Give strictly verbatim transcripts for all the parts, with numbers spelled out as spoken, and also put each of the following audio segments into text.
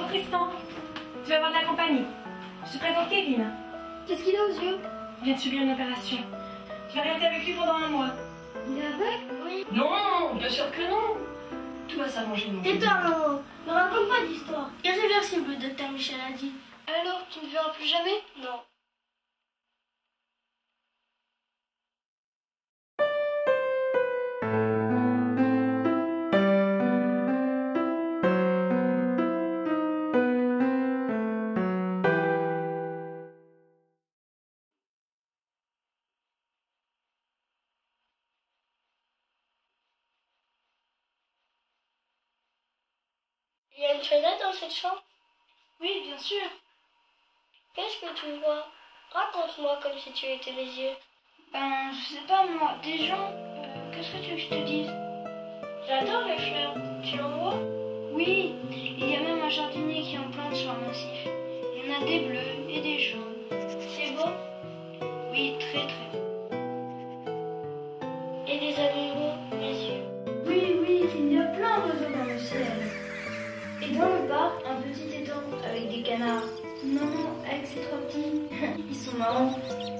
Bonjour Tristan, tu vas avoir de la compagnie. Je te présente Kevin. Qu'est-ce qu'il a aux yeux? Il vient de subir une opération. Tu vas rester avec lui pendant un mois. Il est aveugle? Oui. Non, bien sûr que non. Tout va s'arranger, mon Tais-toi, maman. Ne raconte pas d'histoire. Irréversible, le docteur Michel a dit. Alors, tu ne verras plus jamais? Non. Il y a une fenêtre dans cette chambre? Oui, bien sûr. Qu'est-ce que tu vois? Raconte-moi comme si tu étais mes yeux. Ben, je sais pas moi, des gens. Euh, Qu'est-ce que tu veux que je te dise? J'adore les fleurs. Tu en vois? Oui, il y a même un jardinier qui en plante sur un massif. Il y en a des bleus et des jaunes. C'est beau? Oui, très très beau. Et des animaux, mes yeux? Oui, oui, il y a plein d'oiseaux dans le ciel. Et dans le parc, un petit étang avec des canards. Non, avec ces trois petits, ils sont marrants.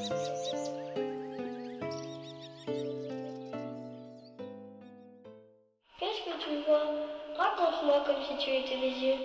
Qu'est-ce que tu vois? Raconte-moi comme si tu étais mes yeux.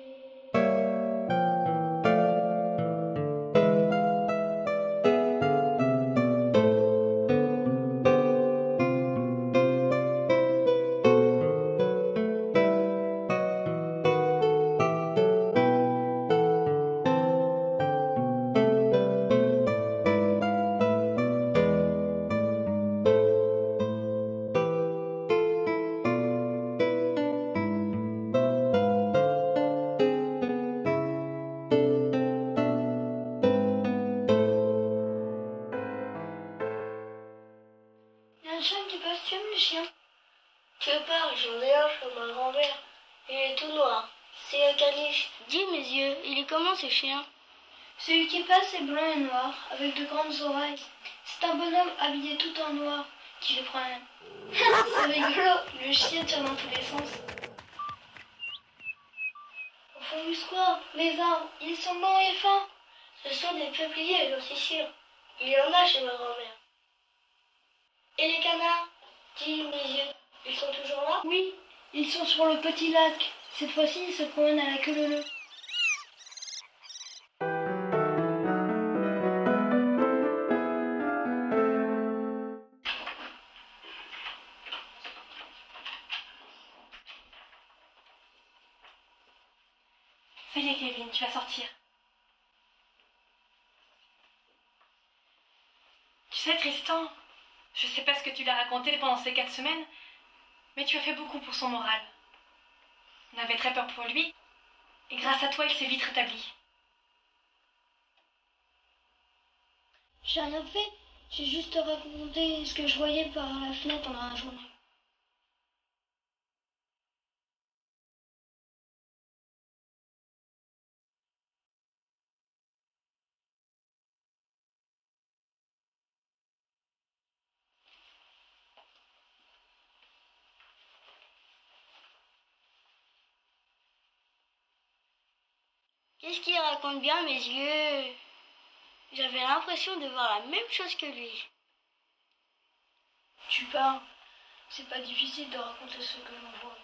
Il y a un chien qui passe, tu aimes les chiens? Tu parles, j'en ai un chez ma grand-mère. Il est tout noir. C'est un caniche. Dis mes yeux, il est comment ce chien? Celui qui passe est blanc et noir, avec de grandes oreilles. C'est un bonhomme habillé tout en noir qui le promène. C'est rigolo, le chien tire dans tous les sens. Au fond du square, les arbres, ils sont longs et fins. Ce sont des peupliers, j'en suis sûre. Il y en a chez ma grand-mère. Et les canards? Dis mes yeux, ils sont toujours là? Oui, ils sont sur le petit lac. Cette fois-ci, ils se promènent à la queue leu-leu. Ça y est Kevin, tu vas sortir. Tu sais Tristan, je sais pas ce que tu l'as raconté pendant ces quatre semaines, mais tu as fait beaucoup pour son moral. On avait très peur pour lui, et grâce à toi, il s'est vite rétabli. J'ai rien fait, j'ai juste raconté ce que je voyais par la fenêtre pendant la journée. Qu'est-ce qu'il raconte bien, mes yeux? J'avais l'impression de voir la même chose que lui. Tu parles. C'est pas difficile de raconter ce que l'on voit.